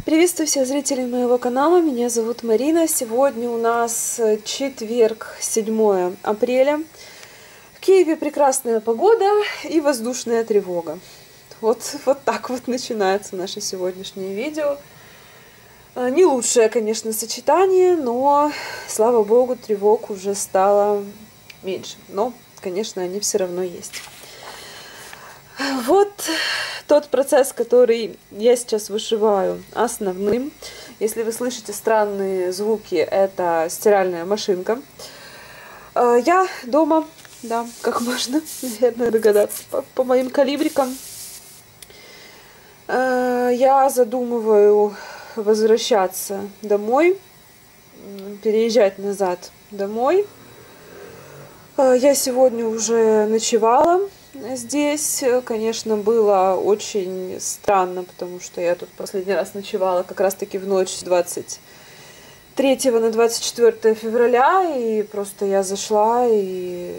Приветствую всех зрителей моего канала, меня зовут Марина. Сегодня у нас четверг, 7 апреля. В Киеве прекрасная погода и воздушная тревога. Вот так вот начинается наше сегодняшнее видео. Не лучшее, конечно, сочетание, но, слава богу, тревог уже стало меньше. Но, конечно, они все равно есть. Вот тот процесс, который я сейчас вышиваю основным. Если вы слышите странные звуки, это стиральная машинка. Я дома, да, как можно, наверное, догадаться по моим калибрикам. Я задумываю возвращаться домой, переезжать назад домой. Я сегодня уже ночевала здесь. Конечно, было очень странно, потому что я тут последний раз ночевала как раз-таки в ночь с 23 на 24 февраля, и просто я зашла, и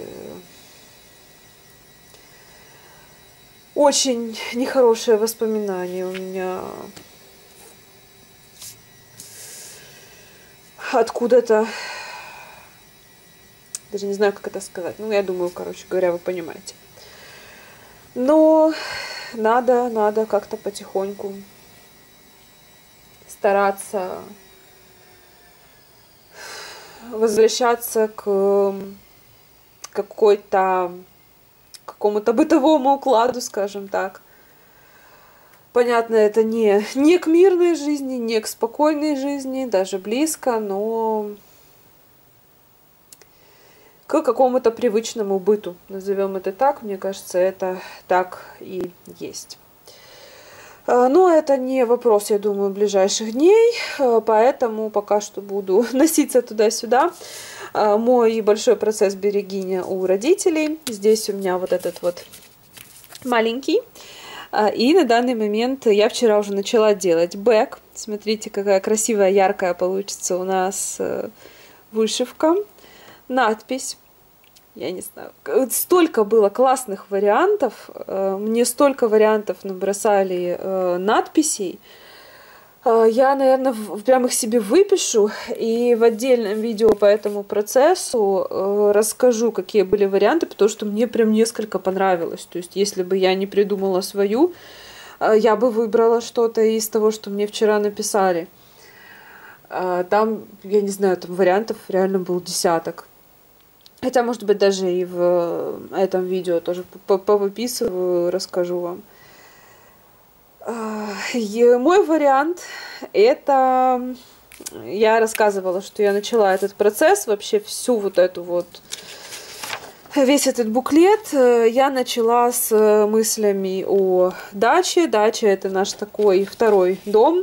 очень нехорошее воспоминание у меня откуда-то. Даже не знаю, как это сказать. Ну, я думаю, короче говоря, вы понимаете. Но надо как-то потихоньку стараться возвращаться к какому-то бытовому укладу, скажем так. Понятно, это не к мирной жизни, не к спокойной жизни, даже близко, но к какому-то привычному быту, назовем это так. Мне кажется, это так и есть. Но это не вопрос, я думаю, ближайших дней, поэтому пока что буду носиться туда-сюда. Мой большой процесс берегиня у родителей. Здесь у меня вот этот вот маленький. И на данный момент я вчера уже начала делать бэк. Смотрите, какая красивая, яркая получится у нас вышивка. Надпись. Я не знаю. Столько было классных вариантов. Мне столько вариантов набросали надписей. Я, наверное, прям их себе выпишу и в отдельном видео по этому процессу расскажу, какие были варианты, потому что мне прям несколько понравилось. То есть, если бы я не придумала свою, я бы выбрала что-то из того, что мне вчера написали. Там, я не знаю, там вариантов реально был десяток. Хотя, может быть, даже и в этом видео тоже повыписываю, расскажу вам. Мой вариант — это... Я рассказывала, что я начала этот процесс, вообще всю вот эту вот... Весь этот буклет я начала с мыслями о даче. Дача — это наш такой второй дом.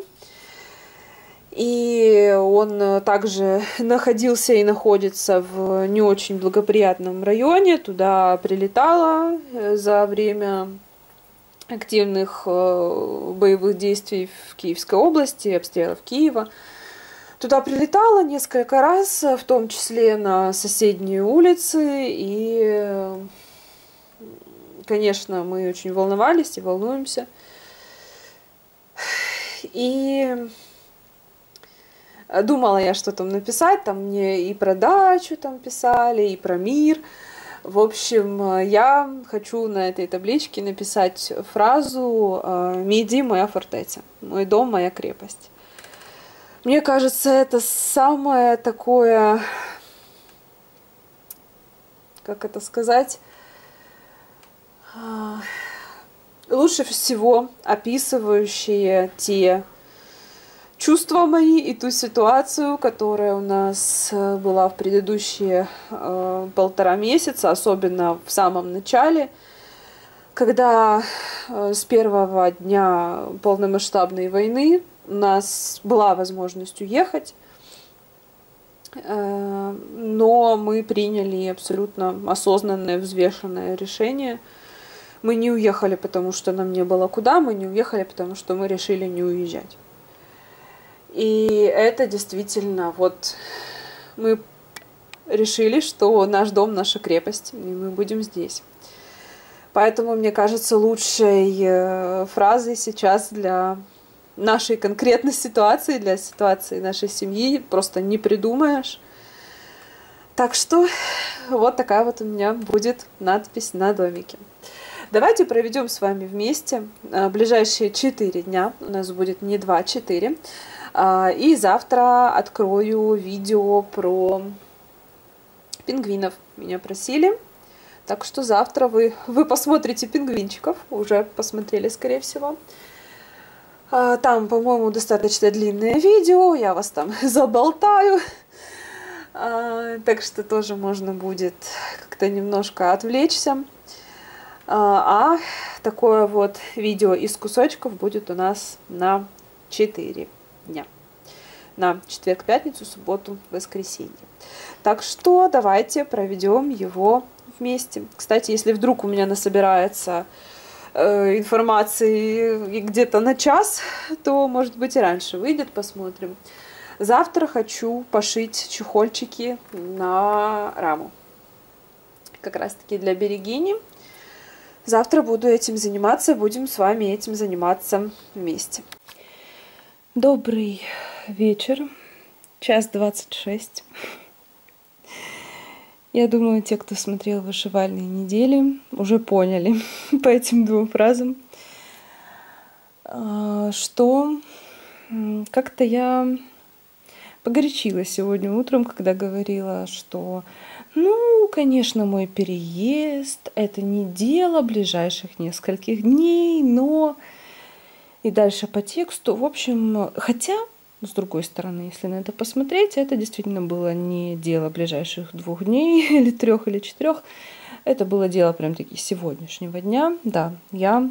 И он также находился и находится в не очень благоприятном районе. Туда прилетала за время активных боевых действий в Киевской области, обстрелов Киева. Туда прилетала несколько раз, в том числе на соседние улицы. И, конечно, мы очень волновались и волнуемся. И думала я, что там написать, там мне и про дачу там писали, и про мир. В общем, я хочу на этой табличке написать фразу «Мій моя фортеця», «Мой дом, моя крепость». Мне кажется, это самое такое, как это сказать, лучше всего описывающее те чувства мои и ту ситуацию, которая у нас была в предыдущие 1,5 месяца, особенно в самом начале, когда с первого дня полномасштабной войны у нас была возможность уехать, но мы приняли абсолютно осознанное, взвешенное решение. Мы не уехали, потому что нам не было куда, мы не уехали, потому что мы решили не уезжать. И это действительно, вот мы решили, что наш дом, наша крепость, и мы будем здесь. Поэтому, мне кажется, лучшей фразой сейчас для нашей конкретной ситуации, для ситуации нашей семьи просто не придумаешь. Так что вот такая вот у меня будет надпись на домике. Давайте проведем с вами вместе ближайшие 4 дня. У нас будет не 2, а 4. И завтра открою видео про пингвинов. Меня просили. Так что завтра вы посмотрите пингвинчиков. Уже посмотрели, скорее всего. Там, по-моему, достаточно длинное видео. Я вас там заболтаю. Так что тоже можно будет как-то немножко отвлечься. А такое вот видео из кусочков будет у нас на 4 дня. На четверг, пятницу, субботу, воскресенье. Так что давайте проведем его вместе. Кстати, если вдруг у меня насобирается информации где-то на час, то, может быть, и раньше выйдет, посмотрим. Завтра хочу пошить чехольчики на раму. Как раз-таки для берегини. Завтра буду этим заниматься, будем с вами этим заниматься вместе. Добрый вечер, 1:26. Я думаю, те, кто смотрел вышивальные недели, уже поняли по этим 2 фразам, что как-то я погорячилась сегодня утром, когда говорила, что, ну, конечно, мой переезд — это не дело ближайших нескольких дней, но... И дальше по тексту, в общем, хотя, с другой стороны, если на это посмотреть, это действительно было не дело ближайших 2 дней, или 3, или 4. Это было дело прям-таки сегодняшнего дня. Да, я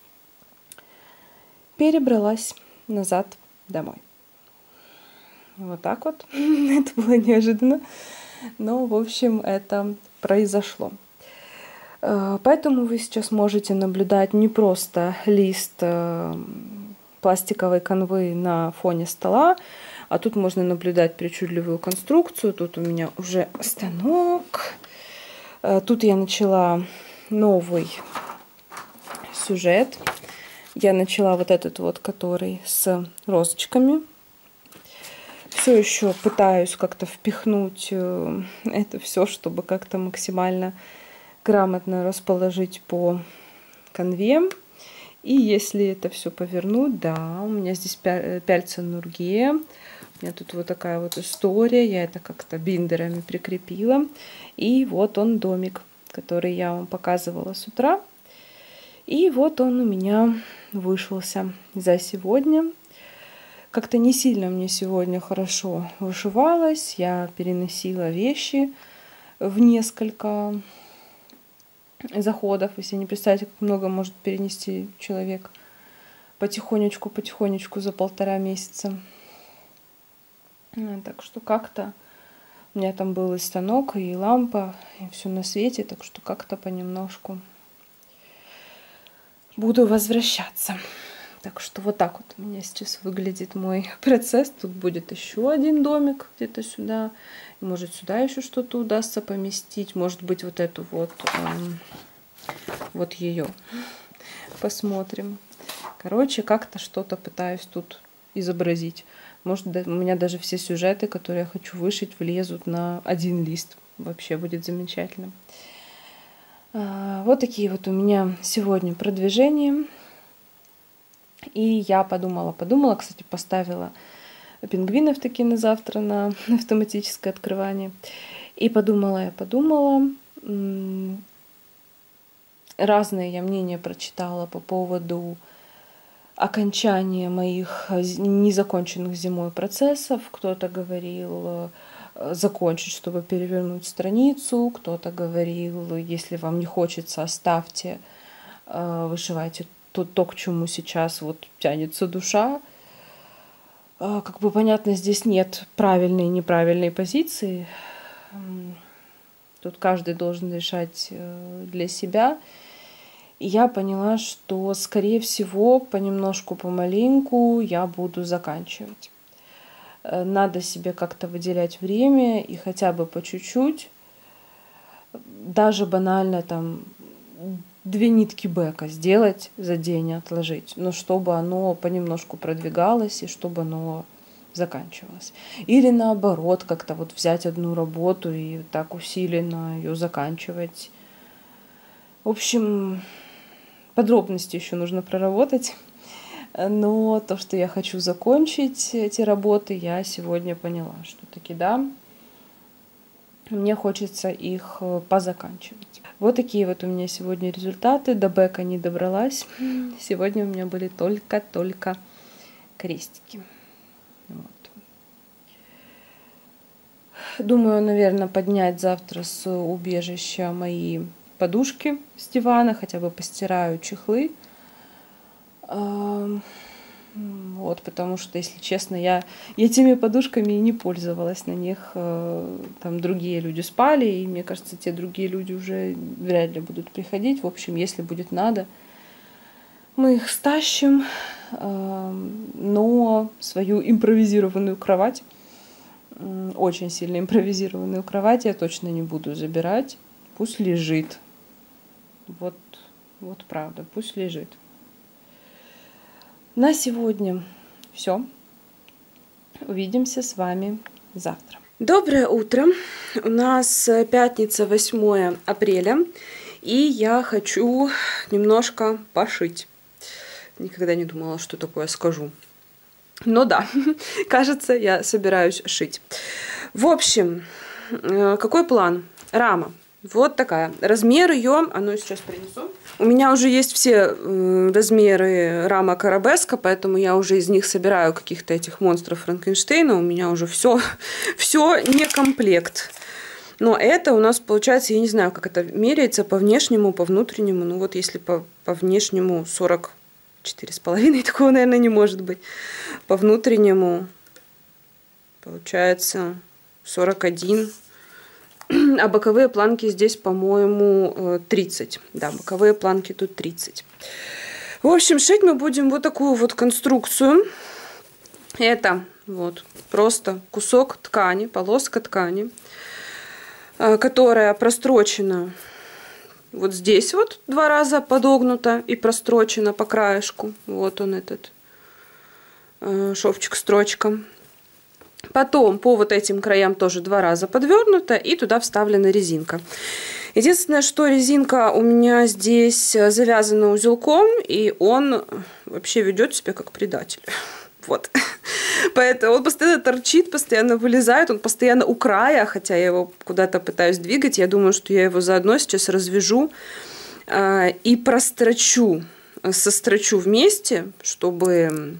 перебралась назад домой. Вот так вот. Это было неожиданно. Но, в общем, это произошло. Поэтому вы сейчас можете наблюдать не просто лист пластиковой канвы на фоне стола, а тут можно наблюдать причудливую конструкцию. Тут у меня уже станок. Тут я начала новый сюжет. Я начала вот этот вот, который с розочками. Все еще пытаюсь как-то впихнуть это все, чтобы как-то максимально грамотно расположить по канве. И если это все повернуть, да, у меня здесь пяльца Нургие. У меня тут вот такая вот история. Я это как-то биндерами прикрепила. И вот он домик, который я вам показывала с утра. И вот он у меня вышелся за сегодня. Как-то не сильно мне сегодня хорошо вышивалось. Я переносила вещи в несколько заходов. Если не представить, как много может перенести человек потихонечку за 1,5 месяца. Так что как-то у меня там был и станок, и лампа, и все на свете. Так что как-то понемножку буду возвращаться. Так что вот так вот у меня сейчас выглядит мой процесс. Тут будет еще один домик где-то сюда. Может, сюда еще что-то удастся поместить. Может быть, вот эту вот ее. Посмотрим. Короче, как-то что-то пытаюсь тут изобразить. Может, у меня даже все сюжеты, которые я хочу вышить, влезут на один лист. Вообще будет замечательно. Вот такие вот у меня сегодня продвижения. И я подумала, кстати, поставила пингвинов таки на завтра на автоматическое открывание. И подумала, разные я мнения прочитала по поводу окончания моих незаконченных зимой процессов. Кто-то говорил закончить, чтобы перевернуть страницу. Кто-то говорил, если вам не хочется, оставьте, вышивайте то, к чему сейчас вот тянется душа. Как бы понятно, здесь нет правильной и неправильной позиции. Тут каждый должен решать для себя. И я поняла, что, скорее всего, понемножку, помаленьку я буду заканчивать. Надо себе как-то выделять время и хотя бы по чуть-чуть, даже банально там 2 нитки бэка сделать за день и отложить, но чтобы оно понемножку продвигалось и чтобы оно заканчивалось. Или наоборот, как-то вот взять одну работу и так усиленно ее заканчивать. В общем, подробности еще нужно проработать. Но то, что я хочу закончить эти работы, я сегодня поняла, что таки да, мне хочется их позаканчивать. Вот такие вот у меня сегодня результаты. До бэка не добралась. Сегодня у меня были только крестики. Вот. Думаю, наверное, поднять завтра с убежища мои подушки с дивана, хотя бы постираю чехлы. Вот, потому что, если честно, я этими подушками и не пользовалась. На них там другие люди спали, и мне кажется, те другие люди уже вряд ли будут приходить. В общем, если будет надо, мы их стащим, но свою импровизированную кровать, очень сильно импровизированную кровать, я точно не буду забирать. Пусть лежит. Вот правда, пусть лежит. На сегодня все. Увидимся с вами завтра. Доброе утро. У нас пятница, 8 апреля, и я хочу немножко пошить. Никогда не думала, что такое скажу. Но да, кажется, я собираюсь шить. В общем, какой план? Рама. Вот такая. Размер ее, сейчас принесу. У меня уже есть все размеры рамок арабеска, поэтому я уже из них собираю каких-то этих монстров Франкенштейна. У меня уже все не комплект. Но это у нас получается, я не знаю, как это меряется по внешнему, по внутреннему. Ну вот если по внешнему 44,5, такого, наверное, не может быть. По внутреннему получается 41. А боковые планки здесь, по-моему, 30. Да, боковые планки тут 30. В общем, шить мы будем вот такую вот конструкцию. Это вот просто кусок ткани, полоска ткани, которая прострочена вот здесь вот 2 раза подогнута и прострочена по краешку. Вот он этот шовчик-строчка. Потом по вот этим краям тоже 2 раза подвернута, и туда вставлена резинка. Единственное, что резинка у меня здесь завязана узелком, и он вообще ведет себя как предатель. Вот. Поэтому он постоянно торчит, постоянно вылезает, он постоянно у края, хотя я его куда-то пытаюсь двигать. Я думаю, что я его заодно сейчас развяжу и прострочу, сострочу вместе, чтобы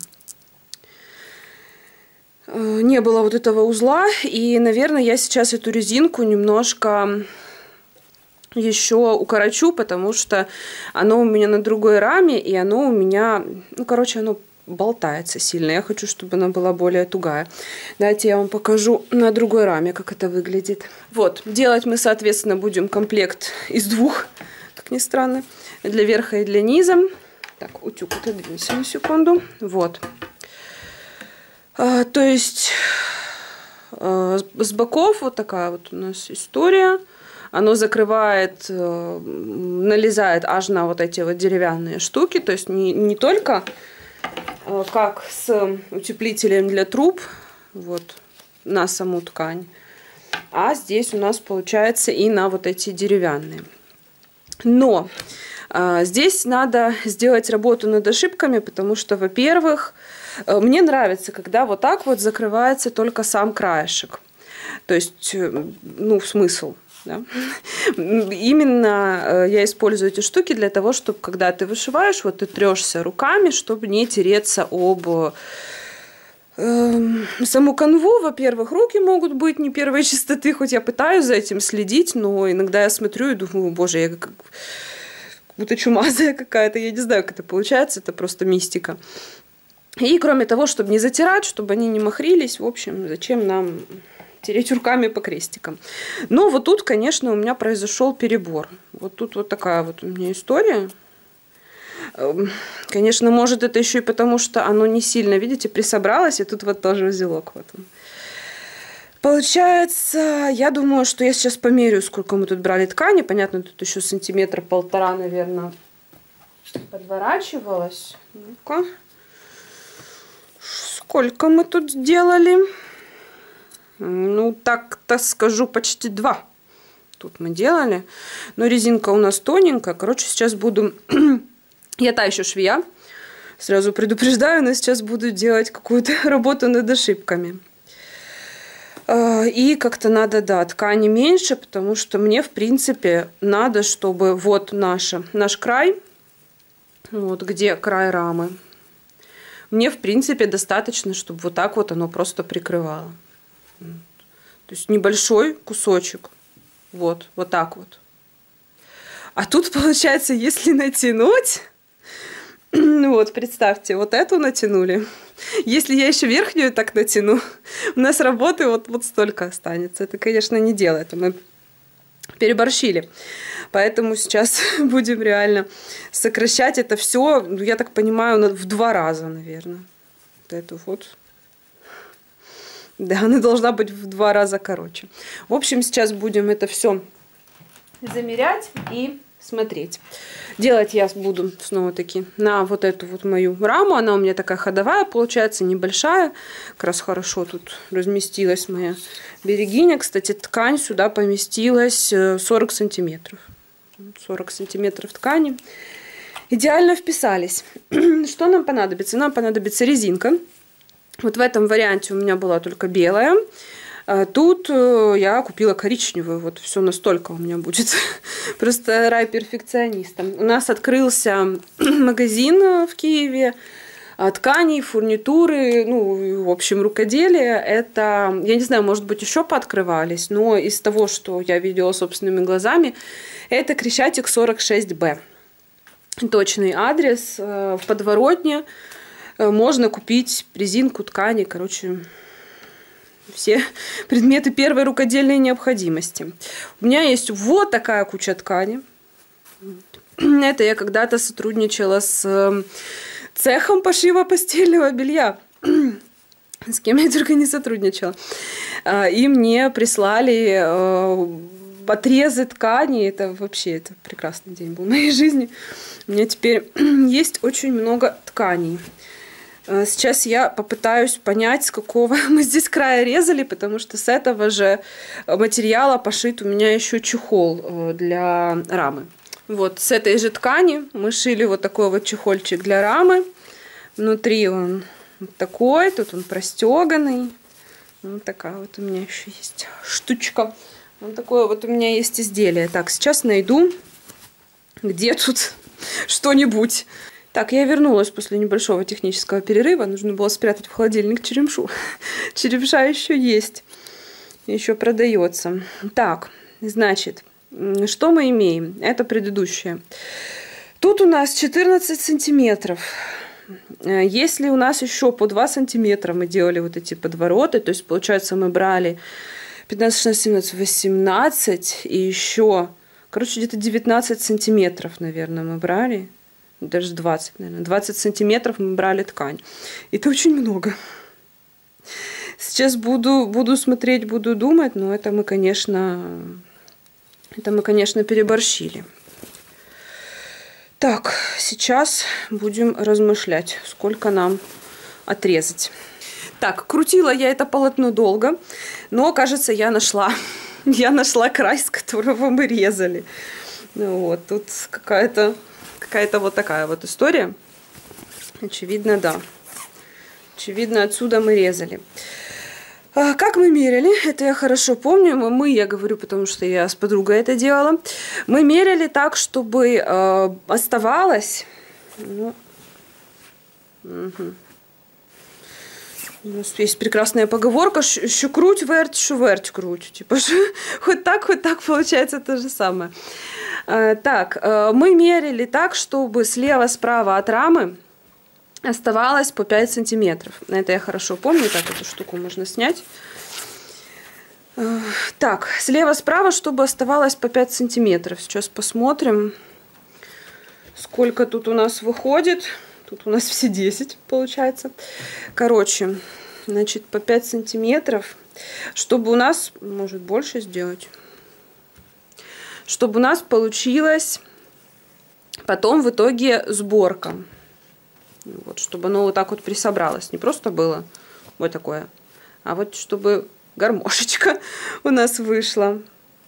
не было вот этого узла. И, наверное, я сейчас эту резинку немножко еще укорочу, потому что оно у меня на другой раме, и оно у меня, оно болтается сильно. Я хочу, чтобы она была более тугая. Давайте я вам покажу на другой раме, как это выглядит. Вот, делать мы, соответственно, будем комплект из 2, как ни странно, для верха и для низа. Так, утюг отодвинься на секунду. Вот. То есть с боков вот такая вот у нас история. Оно закрывает, налезает аж на вот эти вот деревянные штуки. То есть не только как с утеплителем для труб, вот, на саму ткань, а здесь у нас получается и на вот эти деревянные. Но здесь надо сделать работу над ошибками, потому что, во-первых, мне нравится, когда вот так вот закрывается только сам краешек. То есть, смысл. Да? Именно я использую эти штуки для того, чтобы, когда ты вышиваешь, вот ты трешься руками, чтобы не тереться об саму канву. Во-первых, руки могут быть не первой чистоты, хоть я пытаюсь за этим следить, но иногда я смотрю и думаю, боже, я как будто чумазая какая-то, я не знаю, как это получается, это просто мистика. И кроме того, чтобы не затирать, чтобы они не махрились, в общем, зачем нам тереть руками по крестикам. Но вот тут, конечно, у меня произошел перебор. Вот тут вот такая вот у меня история. Конечно, может, это еще и потому, что оно не сильно, видите, присобралось, и тут вот тоже узелок. Вот он. Получается, я думаю, что я сейчас померяю, сколько мы тут брали ткани. Понятно, тут еще сантиметра полтора, наверное, подворачивалось. Ну-ка. Сколько мы тут сделали? Ну, так-то скажу, почти 2. Тут мы делали. Но резинка у нас тоненькая. Короче, сейчас буду... Я та еще швея. Сразу предупреждаю, но сейчас буду делать какую-то работу над ошибками. И как-то надо, да, ткани меньше, потому что мне, в принципе, надо, чтобы вот наш край, вот где край рамы, мне, в принципе, достаточно, чтобы вот так вот оно просто прикрывало. То есть небольшой кусочек. Вот так вот. А тут, получается, если натянуть... Вот, представьте, вот эту натянули. Если я еще верхнюю так натяну, у нас работы вот столько останется. Это, конечно, не дело. Это мы переборщили. Поэтому сейчас будем реально сокращать это все, я так понимаю, в 2 раза, наверное. Вот эту вот. Да, она должна быть в 2 раза короче. В общем, сейчас будем это все замерять и смотреть. Делать я буду снова-таки на вот эту вот мою раму. Она у меня такая ходовая, получается, небольшая. Как раз хорошо тут разместилась моя берегиня. Кстати, ткань сюда поместилась 40 сантиметров. 40 сантиметров ткани. Идеально вписались. Что нам понадобится? Нам понадобится резинка. Вот в этом варианте у меня была только белая. Тут я купила коричневую. Вот все настолько у меня будет. Просто рай перфекционистам. У нас открылся магазин в Киеве тканей, фурнитуры, ну, в общем, рукоделия. Это, я не знаю, может быть, еще пооткрывались, но из того, что я видела собственными глазами, это Крещатик 46Б. Точный адрес. В подворотне можно купить резинку, ткани, короче... Все предметы первой рукодельной необходимости. У меня есть вот такая куча ткани. Это я когда-то сотрудничала с цехом пошива постельного белья. С кем я только не сотрудничала. И мне прислали отрезы ткани. Это вообще прекрасный день был в моей жизни. У меня теперь есть очень много тканей. Сейчас я попытаюсь понять, с какого мы здесь края резали, потому что с этого же материала пошит у меня еще чехол для рамы. Вот с этой же ткани мы шили вот такой вот чехольчик для рамы. Внутри он вот такой, тут он простеганный. Вот такая вот у меня еще есть штучка. Вот такое вот у меня есть изделие. Так, сейчас найду, где тут что-нибудь. Так, я вернулась после небольшого технического перерыва. Нужно было спрятать в холодильник черемшу. Черемша еще есть. Еще продается. Так, значит, что мы имеем? Это предыдущее. Тут у нас 14 сантиметров. Если у нас еще по 2 сантиметра мы делали вот эти подвороты, то есть, получается, мы брали 15, 16, 17, 18 и еще, короче, где-то 19 сантиметров, наверное, мы брали. Даже 20, наверное. 20 сантиметров мы брали ткань. Это очень много. Сейчас буду смотреть, буду думать, но это мы, конечно, переборщили. Так, сейчас будем размышлять, сколько нам отрезать. Так, крутила я это полотно долго, но, кажется, я нашла край, с которого мы резали. Вот, тут какая-то вот такая вот история. Очевидно, да. Очевидно, отсюда мы резали. Как мы мерили, это я хорошо помню. Я говорю, потому что я с подругой это делала. Мы мерили так, чтобы оставалось... Ну, угу. У нас есть прекрасная поговорка: «Що круть, верть, що верть круть». Типа, хоть так получается то же самое. Так, мы мерили так, чтобы слева-справа от рамы оставалось по 5 сантиметров. Это я хорошо помню. Так, эту штуку можно снять. Так, слева-справа, чтобы оставалось по 5 сантиметров. Сейчас посмотрим, сколько тут у нас выходит. Тут у нас все 10 получается. Короче, значит, по 5 сантиметров. Чтобы у нас, может, больше сделать, чтобы у нас получилась потом в итоге сборка. Вот, чтобы оно вот так вот присобралось. Не просто было вот такое, а вот чтобы гармошечка у нас вышла.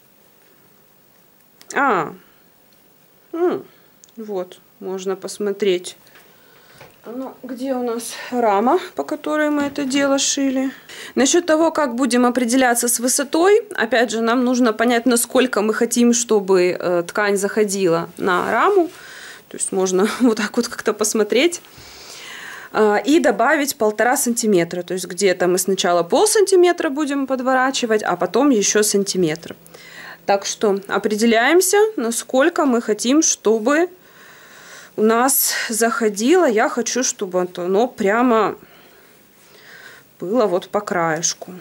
Вот, можно посмотреть. Ну, где у нас рама, по которой мы это дело шили. Насчет того, как будем определяться с высотой, опять же, нам нужно понять, насколько мы хотим, чтобы ткань заходила на раму. То есть можно вот так вот как-то посмотреть. И добавить 1,5 сантиметра. То есть где-то мы сначала полсантиметра будем подворачивать, а потом еще сантиметр. Так что определяемся, насколько мы хотим, чтобы у нас заходило. Я хочу, чтобы оно прямо было вот по краешку.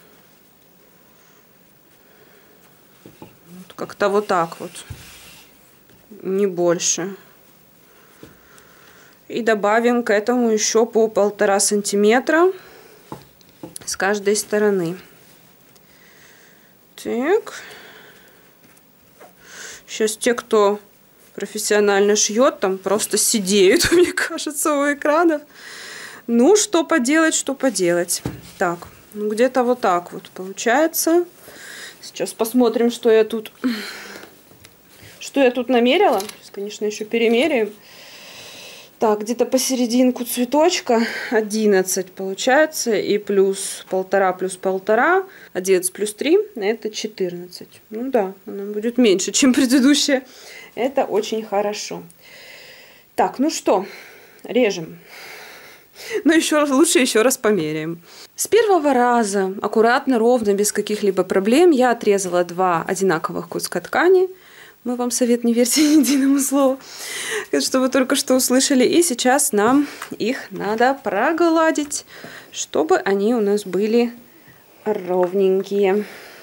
Вот как-то вот так вот. Не больше. И добавим к этому еще по 1,5 сантиметра с каждой стороны. Так. Сейчас те, кто профессионально шьет, там просто сидеют, мне кажется, у экранов. Ну, что поделать, что поделать. Так, ну где-то вот так вот получается. Сейчас посмотрим, что я тут намерила. Сейчас, конечно, еще перемеряем. Так, где-то посерединку цветочка 11 получается. И плюс 1,5 плюс 1,5. 11 плюс 3, это 14. Ну да, она будет меньше, чем предыдущая. Это очень хорошо. Так, ну что, режем. Но лучше еще раз померяем. С первого раза, аккуратно, ровно, без каких-либо проблем, я отрезала 2 одинаковых куска ткани. Мы вам совет не верьте ни единому слову, что вы только что услышали. И сейчас нам их надо прогладить, чтобы они у нас были ровненькие.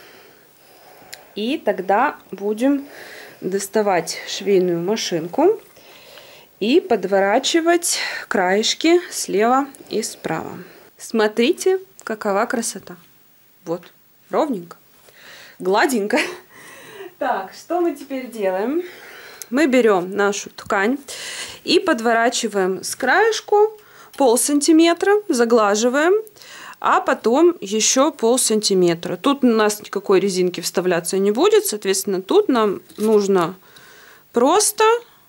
И тогда будем доставать швейную машинку и подворачивать краешки слева и справа. Смотрите, какова красота. Вот, ровненько, гладенько. Так, что мы теперь делаем? Мы берем нашу ткань и подворачиваем с краешку 0,5 сантиметра, заглаживаем, а потом еще 0,5 сантиметра. Тут у нас никакой резинки вставляться не будет, соответственно, тут нам нужно просто...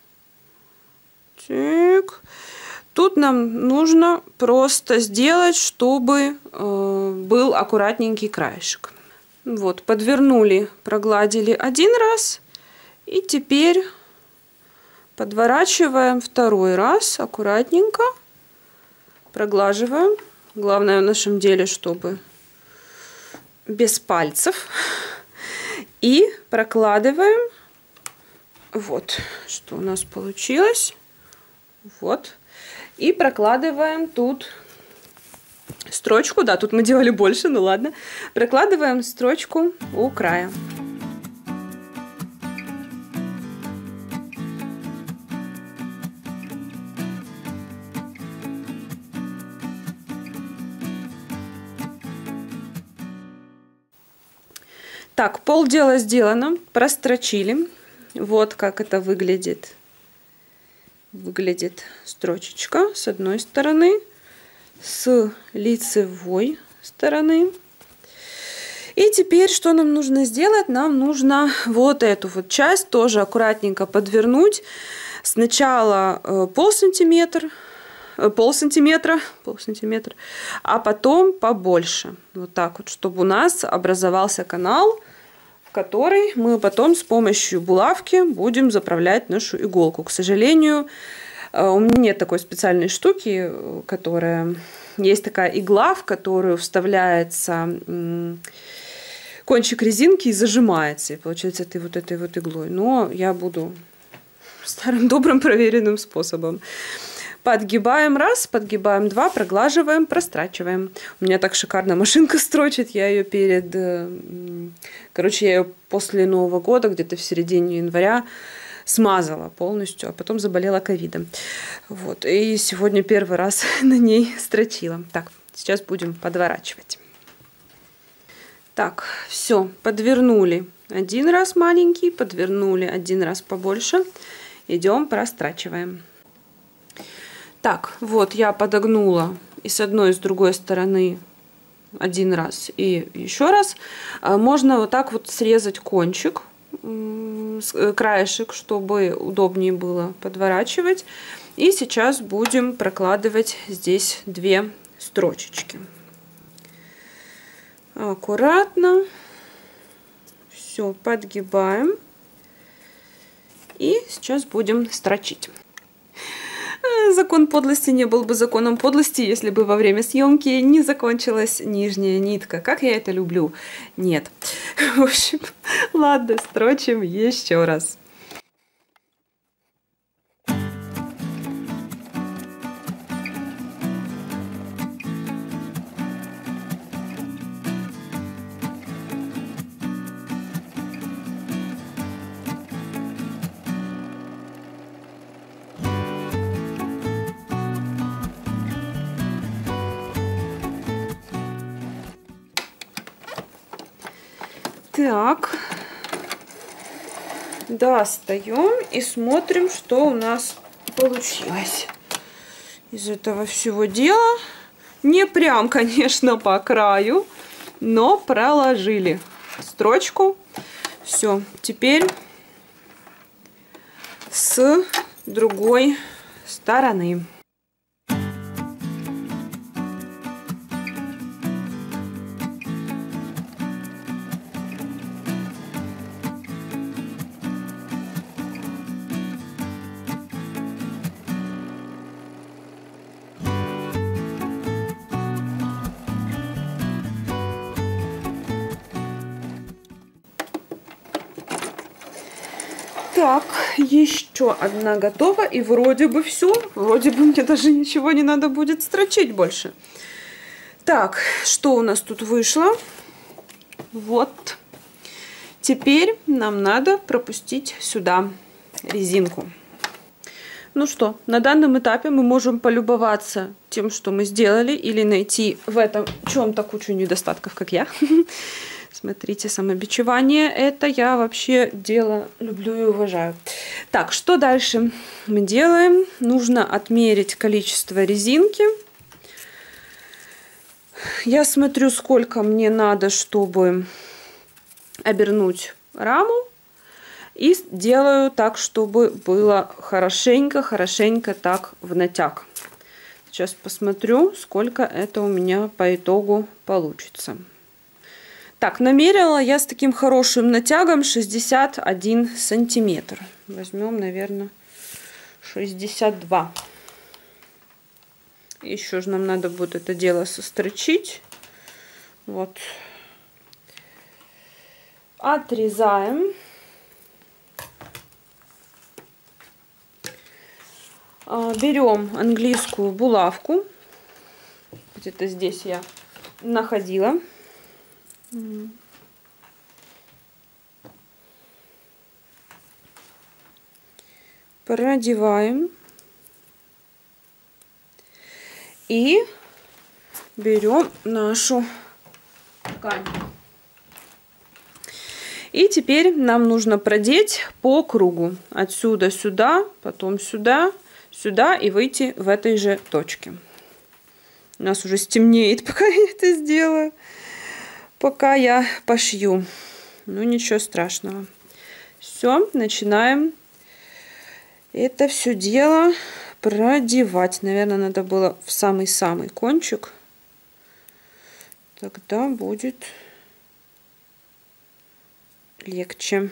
Так. Тут нам нужно просто сделать, чтобы был аккуратненький краешек. Вот, подвернули, прогладили один раз. И теперь подворачиваем второй раз аккуратненько. Проглаживаем. Главное в нашем деле, чтобы без пальцев. И прокладываем. Вот, что у нас получилось. Вот. И прокладываем тут строчку. Да, тут мы делали больше, ну ладно. Прокладываем строчку у края. Так, полдела сделано. Прострочили. Вот как это выглядит. Выглядит строчечка с одной стороны, с лицевой стороны. И теперь что нам нужно сделать? Нам нужно вот эту вот часть тоже аккуратненько подвернуть. Сначала 0,5 сантиметра, а потом побольше. Вот так вот, чтобы у нас образовался канал, в который мы потом с помощью булавки будем заправлять нашу иголку. К сожалению, у меня нет такой специальной штуки, которая... Есть такая игла, в которую вставляется кончик резинки и зажимается. И получается этой вот иглой. Но я буду старым добрым проверенным способом. Подгибаем раз, подгибаем два, проглаживаем, прострачиваем. У меня так шикарно машинка строчит. Я ее Короче, я ее после Нового года, где-то в середине января, смазала полностью, а потом заболела ковидом. Вот. И сегодня первый раз на ней строчила. Так, сейчас будем подворачивать. Так, все, подвернули один раз маленький, подвернули один раз побольше. Идем прострачиваем. Так, вот я подогнула и с одной, и с другой стороны один раз и еще раз. Можно вот так вот срезать кончик, краешек, чтобы удобнее было подворачивать. И сейчас будем прокладывать здесь 2 строчечки. Аккуратно. Все, подгибаем. И сейчас будем строчить. Закон подлости не был бы законом подлости, если бы во время съемки не закончилась нижняя нитка. Как я это люблю. Нет. В общем, ладно, строчим еще раз. Так, достаем и смотрим, что у нас получилось из этого всего дела. Не прям, конечно, по краю, но проложили строчку. Все, теперь с другой стороны. Так, еще одна готова, и вроде бы все. Вроде бы мне даже ничего не надо будет строчить больше. Так, что у нас тут вышло? Вот. Теперь нам надо пропустить сюда резинку. Ну что, на данном этапе мы можем полюбоваться тем, что мы сделали, или найти в этом чем-то кучу недостатков, как я. Смотрите, самобичевание, это я вообще дело люблю и уважаю. Так, что дальше мы делаем? Нужно отмерить количество резинки. Я смотрю, сколько мне надо, чтобы обернуть раму. И делаю так, чтобы было хорошенько так в натяг. Сейчас посмотрю, сколько это у меня по итогу получится. Так, намерила я с таким хорошим натягом 61 сантиметр. Возьмем, наверное, 62. Еще же нам надо будет это дело сострочить. Вот. Отрезаем. Берем английскую булавку. Где-то здесь я находила. Продеваем. И берем нашу ткань. И теперь нам нужно продеть по кругу. Отсюда сюда, потом сюда, сюда и выйти в этой же точке. У нас уже стемнеет, пока я это сделаю. Пока я пошью. Ну, ничего страшного. Все, начинаем это все дело продевать. Наверное, надо было в самый-самый кончик. Тогда будет легче.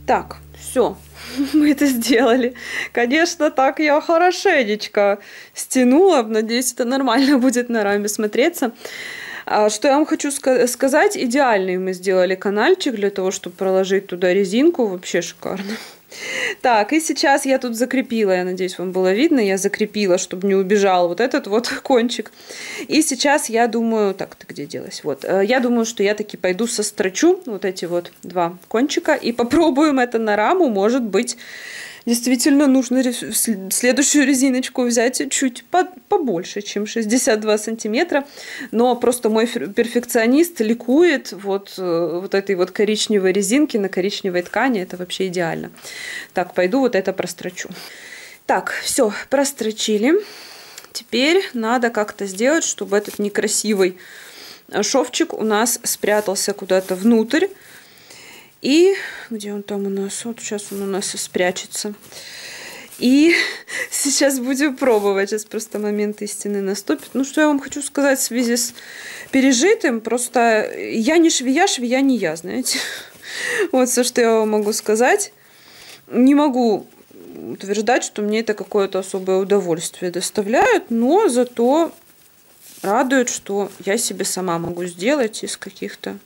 Так, все, мы это сделали. Конечно, так я хорошенечко стянула. Надеюсь, это нормально будет на раме смотреться. Что я вам хочу сказать, идеальный мы сделали канальчик для того, чтобы проложить туда резинку. Вообще шикарно. Так, и сейчас я тут закрепила, я надеюсь, вам было видно, я закрепила, чтобы не убежал вот этот вот кончик. И сейчас я думаю, так, ты где делась? Вот, я думаю, что я таки пойду сострочу вот эти вот два кончика и попробуем это на раму, может быть, действительно нужно следующую резиночку взять чуть побольше, чем 62 сантиметра. Но просто мой перфекционист ликует вот этой вот коричневой резинки на коричневой ткани. Это вообще идеально. Так, пойду вот это прострочу. Так, все, прострочили. Теперь надо как-то сделать, чтобы этот некрасивый шовчик у нас спрятался куда-то внутрь. И где он там у нас? Вот сейчас он у нас и спрячется. И сейчас будем пробовать. Сейчас просто момент истины наступит. Ну, что я вам хочу сказать в связи с пережитым. Просто я не швея, швея не я, знаете. Вот все, что я вам могу сказать. Не могу утверждать, что мне это какое-то особое удовольствие доставляет, но зато радует, что я себе сама могу сделать из каких-то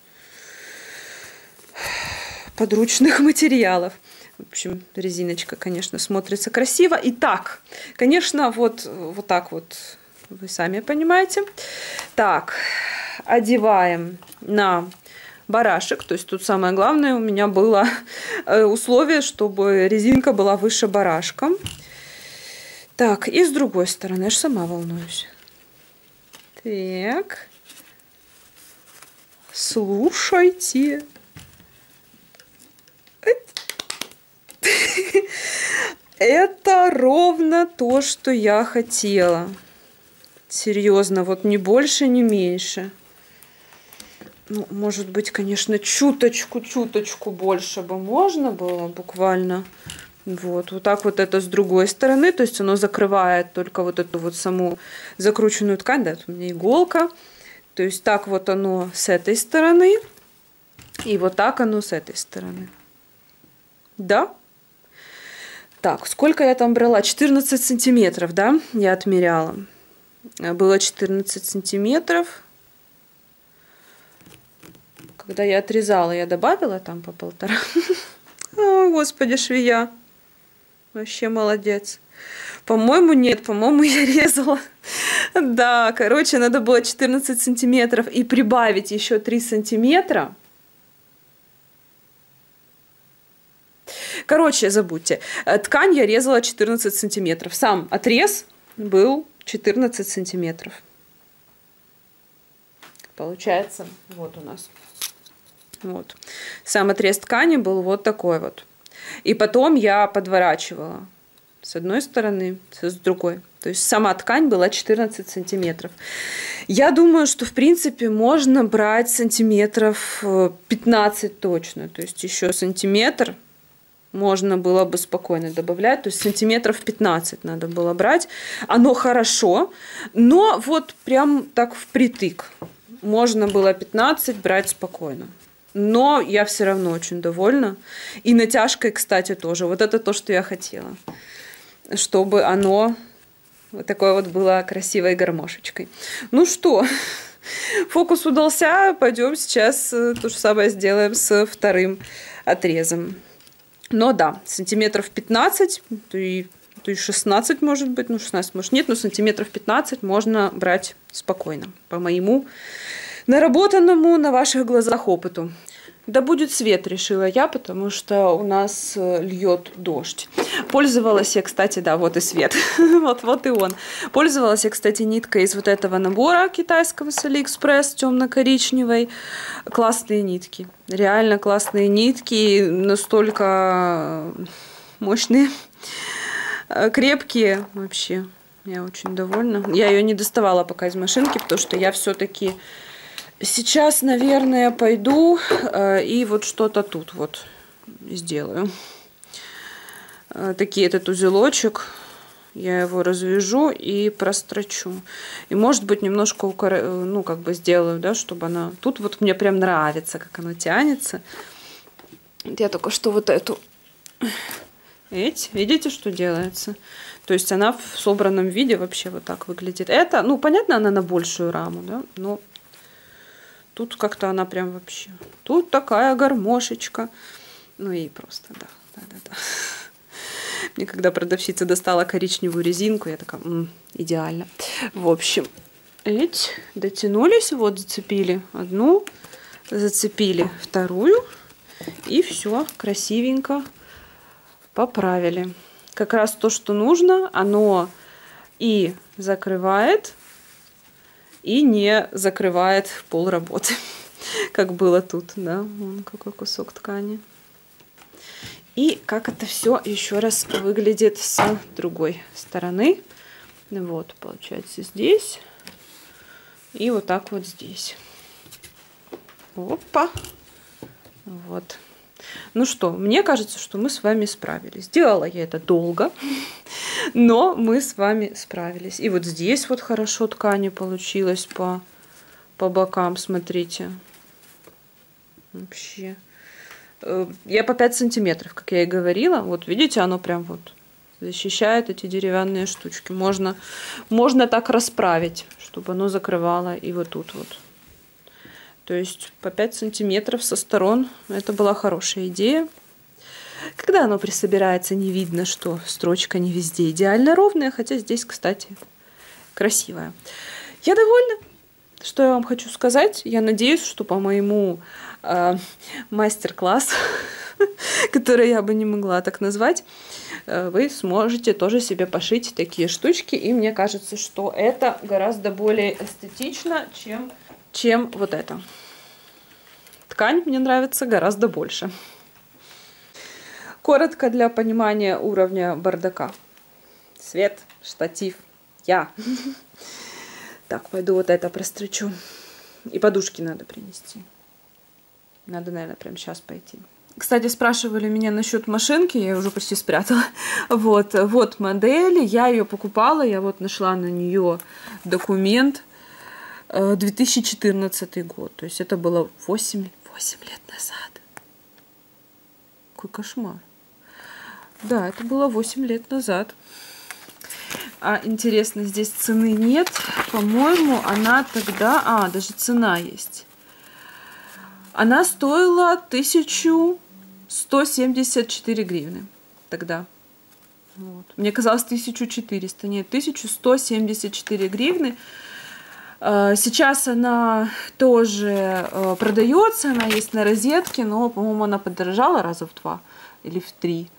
подручных материалов. В общем, резиночка, конечно, смотрится красиво. Итак, конечно, вот так вот, вы сами понимаете. Так, одеваем на барашек. То есть тут самое главное у меня было условие, чтобы резинка была выше барашка. Так, и с другой стороны, я же сама волнуюсь. Так. Слушайте. Это ровно то, что я хотела. Серьезно, вот ни больше, ни меньше. Ну, может быть, конечно, чуточку больше бы можно было буквально. Вот так вот это с другой стороны. То есть оно закрывает только вот эту вот саму закрученную ткань. Да, у меня иголка. То есть так вот оно с этой стороны. И вот так оно с этой стороны. Да? Так, сколько я там брала? 14 сантиметров, да? Я отмеряла. Было 14 сантиметров. Когда я отрезала, я добавила там по 1,5. О, господи, швея. Вообще молодец. По-моему, нет. По-моему, я резала. Да, короче, надо было 14 сантиметров и прибавить еще 3 сантиметра. Короче, забудьте. Ткань я резала 14 сантиметров. Сам отрез был 14 сантиметров. Получается, вот у нас. Вот. Сам отрез ткани был вот такой вот. И потом я подворачивала с одной стороны, с другой. То есть сама ткань была 14 сантиметров. Я думаю, что в принципе можно брать сантиметров 15 точно. То есть еще сантиметр можно было бы спокойно добавлять. То есть сантиметров 15 надо было брать. Оно хорошо, но вот прям так впритык. Можно было 15 брать спокойно. Но я все равно очень довольна. И натяжкой, кстати, тоже. Вот это то, что я хотела. Чтобы оно вот такое вот было красивой гармошечкой. Ну что, фокус удался. Пойдем сейчас то же самое сделаем с вторым отрезом. Но да, сантиметров 15, то и 16 может быть. Ну, 16 может нет, но сантиметров 15 можно брать спокойно. По моему наработанному на ваших глазах опыту. Да будет свет, решила я, потому что у нас льет дождь. Пользовалась я, кстати, да, вот и свет. вот и он. Пользовалась я, кстати, ниткой из вот этого набора китайского с Алиэкспресс, темно-коричневой. Классные нитки. Реально классные нитки. Настолько мощные, крепкие вообще. Я очень довольна. Я ее не доставала пока из машинки, потому что я все-таки сейчас, наверное, пойду и вот что-то тут вот сделаю. Такие этот узелочек. Я его развяжу и прострочу. И, может быть, немножко, ну, как бы сделаю, да, чтобы она... Тут вот мне прям нравится, как она тянется. Я только что вот эту Видите, что делается? То есть она в собранном виде вообще вот так выглядит. Это, ну, понятно, она на большую раму, да, но тут как-то она прям вообще... Тут такая гармошечка. Ну и просто, да. Мне когда продавщица достала коричневую резинку, я такая, идеально. В общем, дотянулись, вот зацепили одну, зацепили вторую, и все красивенько поправили. Как раз то, что нужно, оно и закрывает, и не закрывает пол работы, как было тут, да, вон какой кусок ткани. И как это все еще раз выглядит с другой стороны. Вот, получается, здесь. И вот так вот здесь. Опа. Вот. Ну что, мне кажется, что мы с вами справились. Делала я это долго, но мы с вами справились. И вот здесь вот хорошо ткани получилось по бокам, смотрите. Вообще. Я по 5 сантиметров, как я и говорила. Вот видите, оно прям вот защищает эти деревянные штучки. Можно так расправить, чтобы оно закрывало и вот тут вот. То есть по 5 сантиметров со сторон. Это была хорошая идея. Когда оно присобирается, не видно, что строчка не везде идеально ровная. Хотя здесь, кстати, красивая. Я довольна. Что я вам хочу сказать? Я надеюсь, что по моему мастер-классу, который я бы не могла так назвать, вы сможете тоже себе пошить такие штучки. И мне кажется, что это гораздо более эстетично, чем вот это. Ткань мне нравится гораздо больше. Коротко для понимания уровня бардака. Свет, штатив, я. Так, пойду вот это прострочу. И подушки надо принести. Надо, наверное, прямо сейчас пойти. Кстати, спрашивали меня насчет машинки, я ее уже почти спрятала. Вот модель, я ее покупала, я вот нашла на нее документ. 2014 год, то есть это было 8 лет назад. Какой кошмар. Да, это было 8 лет назад. А интересно, здесь цены нет. По-моему, она тогда... даже цена есть. Она стоила 1174 гривны тогда. Вот. Мне казалось 1400. Нет, 1174 гривны. Сейчас она тоже продается, она есть на розетке, но, по-моему, она подорожала раза в 2 или в 3.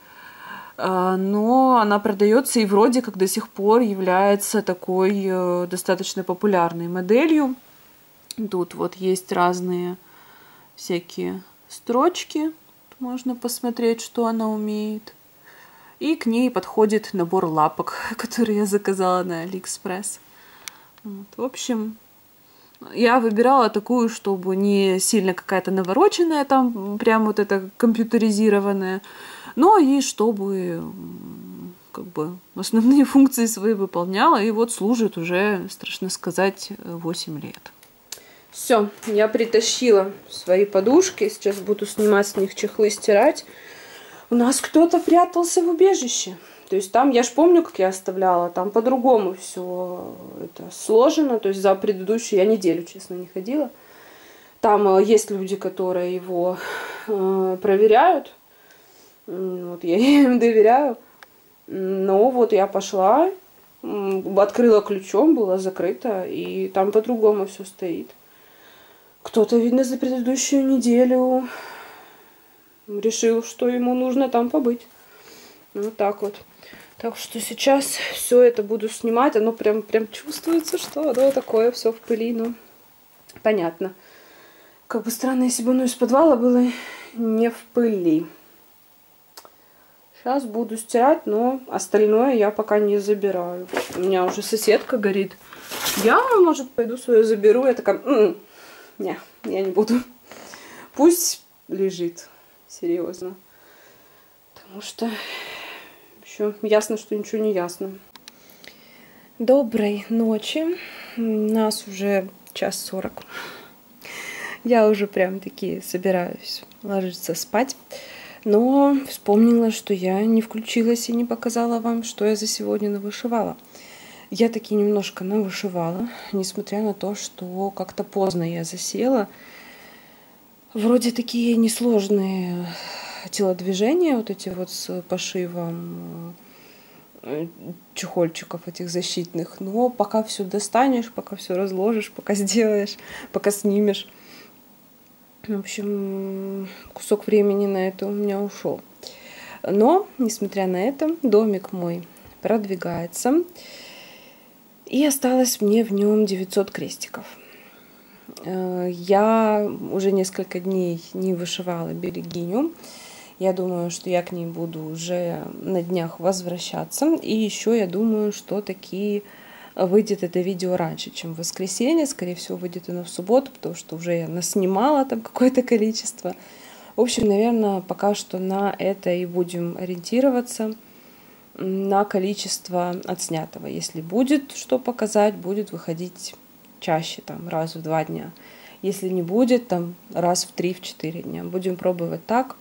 Но она продается и вроде как до сих пор является такой достаточно популярной моделью. Тут вот есть разные всякие строчки, можно посмотреть, что она умеет. И к ней подходит набор лапок, который я заказала на Алиэкспресс. Вот. В общем, я выбирала такую, чтобы не сильно какая-то навороченная, там прям вот это компьютеризированная, но и чтобы как бы основные функции свои выполняла. И вот служит уже, страшно сказать, 8 лет. Все, я притащила свои подушки. Сейчас буду снимать с них чехлы, стирать. У нас кто-то прятался в убежище. То есть там, я ж помню, как я оставляла, там по-другому все это сложено. То есть за предыдущую я неделю, честно, не ходила. Там есть люди, которые его проверяют. Вот, я им доверяю. Но вот я пошла, открыла ключом, было закрыто, и там по-другому все стоит. Кто-то, видно, за предыдущую неделю решил, что ему нужно там побыть. Вот так вот. Так что сейчас все это буду снимать. Оно прям чувствуется, что оно такое все в пыли. Ну, понятно. Как бы странно, если бы оно из подвала было не в пыли. Сейчас буду стирать, но остальное я пока не забираю. У меня уже соседка говорит, я, может, пойду свое заберу. Я такая, не, я не буду. Пусть лежит. Серьезно. Потому что еще ясно, что ничего не ясно. Доброй ночи. У нас уже 1:40. Я уже прям таки собираюсь ложиться спать. Но вспомнила, что я не включилась и не показала вам, что я за сегодня навышивала. Я таки немножко навышивала, несмотря на то, что как-то поздно я засела. Вроде такие несложные телодвижения, вот эти вот с пошивом чехольчиков этих защитных, но пока все достанешь, пока все разложишь, пока сделаешь, пока снимешь. В общем, кусок времени на это у меня ушел. Но, несмотря на это, домик мой продвигается. И осталось мне в нем 900 крестиков. Я уже несколько дней не вышивала берегиню. Я думаю, что я к ней буду уже на днях возвращаться. И еще я думаю, что таки выйдет это видео раньше, чем в воскресенье. Скорее всего, выйдет оно в субботу, потому что уже я наснимала там какое-то количество. В общем, наверное, пока что на это и будем ориентироваться, на количество отснятого. Если будет что показать, будет выходить чаще, там, раз в 2 дня. Если не будет, там, раз в 3-4 дня. Будем пробовать так.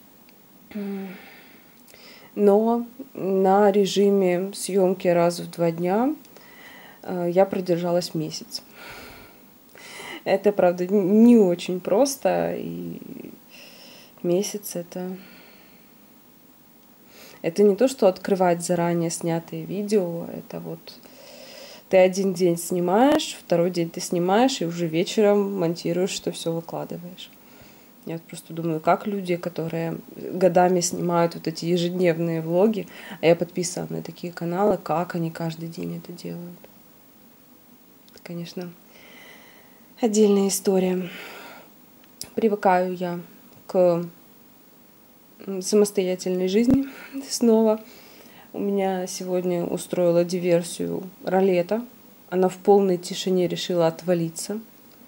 Но на режиме съемки раз в 2 дня я продержалась месяц. Это, правда, не очень просто. И месяц это не то, что открывать заранее снятые видео. Это вот ты один день снимаешь, второй день ты снимаешь, и уже вечером монтируешь, что все выкладываешь. Я вот просто думаю, как люди, которые годами снимают вот эти ежедневные влоги, а я подписана на такие каналы, как они каждый день это делают. Это, конечно, отдельная история. Привыкаю я к самостоятельной жизни снова. У меня сегодня устроила диверсию Ролета. Она в полной тишине решила отвалиться.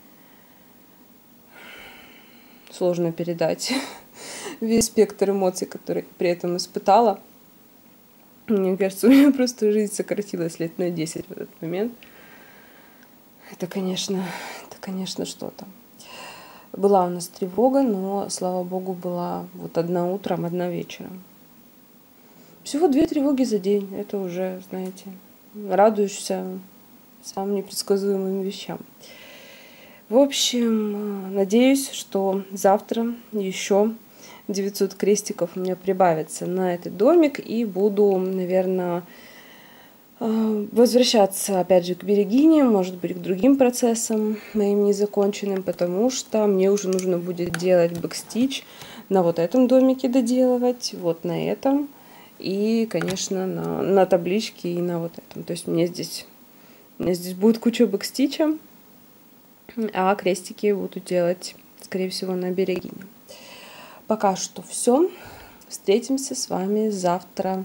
Сложно передать весь спектр эмоций, который при этом испытала. Мне кажется, у меня просто жизнь сократилась лет на 10 в этот момент. Это, конечно, что-то. Была у нас тревога, но, слава богу, была вот одна утром, одна вечером. Всего 2 тревоги за день. Это уже, знаете, радуешься самым непредсказуемым вещам. В общем, надеюсь, что завтра еще 900 крестиков у меня прибавится на этот домик. И буду, наверное, возвращаться опять же к берегине, может быть, к другим процессам моим незаконченным, потому что мне уже нужно будет делать бэкстич на вот этом домике, доделывать, вот на этом. И, конечно, на табличке и на вот этом. То есть у меня здесь будет куча бэкстича. А крестики буду делать, скорее всего, на берегине. Пока что все. Встретимся с вами завтра.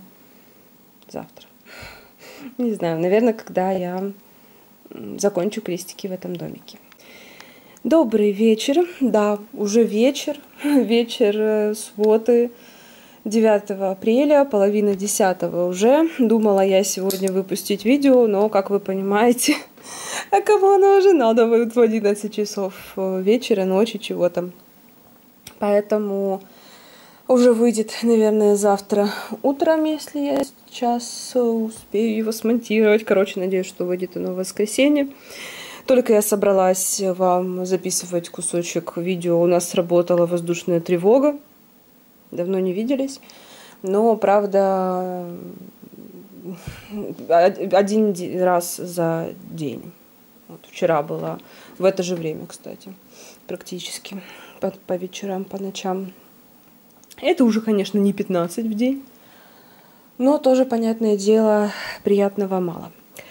Не знаю, наверное, когда я закончу крестики в этом домике. Добрый вечер. Да, уже вечер. Вечер субботы, 9 апреля, половина 10 уже. Думала я сегодня выпустить видео, но, как вы понимаете, а кому оно уже надо будет в 11 часов вечера, ночи, чего-то. Поэтому уже выйдет, наверное, завтра утром, если я сейчас успею его смонтировать. Короче, надеюсь, что выйдет оно в воскресенье. Только я собралась вам записывать кусочек видео, у нас сработала воздушная тревога. Давно не виделись. Но, правда, один раз за день. Вот вчера была в это же время, кстати, практически по вечерам, по ночам. Это уже, конечно, не 15 в день, но тоже, понятное дело, приятного мало.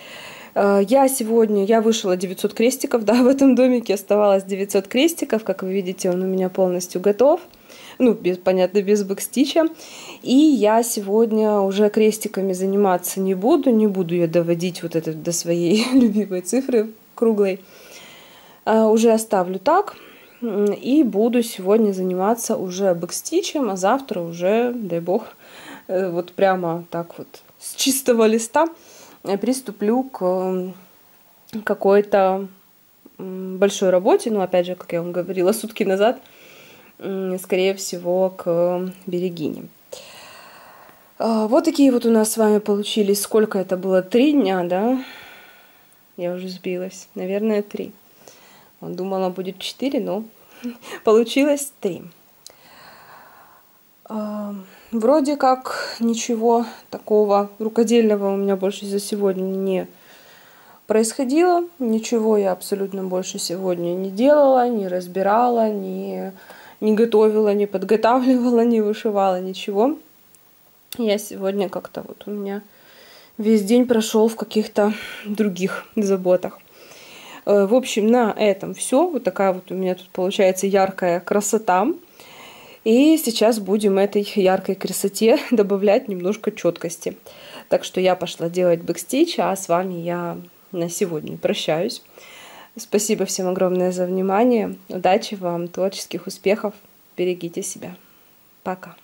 Я вышила 900 крестиков, да, в этом домике оставалось 900 крестиков. Как вы видите, он у меня полностью готов. Ну, понятно, без бэкстича. И я сегодня уже крестиками заниматься не буду я доводить вот это до своей любимой цифры круглой. Уже оставлю так. И буду сегодня заниматься уже бэкстичем, а завтра уже, дай бог, вот прямо так вот с чистого листа приступлю к какой-то большой работе. Ну, опять же, как я вам говорила сутки назад, скорее всего, к Берегине. Вот такие вот у нас с вами получились. Сколько это было? 3 дня, да? Я уже сбилась. Наверное, 3. Думала, будет 4, но получилось 3. Вроде как ничего такого рукодельного у меня больше за сегодня не происходило. Ничего я абсолютно больше сегодня не делала, не разбирала, не готовила, не подготавливала, не вышивала, ничего. Я сегодня как-то вот у меня весь день прошел в каких-то других заботах. В общем, на этом все. Вот такая вот у меня тут получается яркая красота. И сейчас будем этой яркой красоте добавлять немножко четкости. Так что я пошла делать бэкстич, а с вами я на сегодня прощаюсь. Спасибо всем огромное за внимание. Удачи вам, творческих успехов. Берегите себя. Пока.